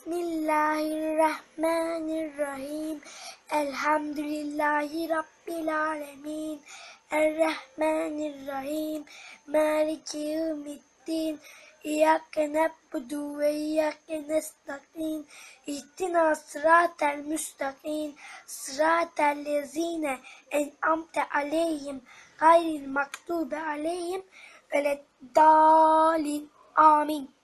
Bismillahirrahmanirrahim. Elhamdülillahi Rabbil alemin. Errahmanirrahim. Maliki yevmiddin. İyyâke na'budu ve iyyâke nesta'in. İhdina sıratel müstakîm. Sıratel lezîne en'amte aleyhim. Gayril mağdûbi aleyhim veleddâlin. Amin.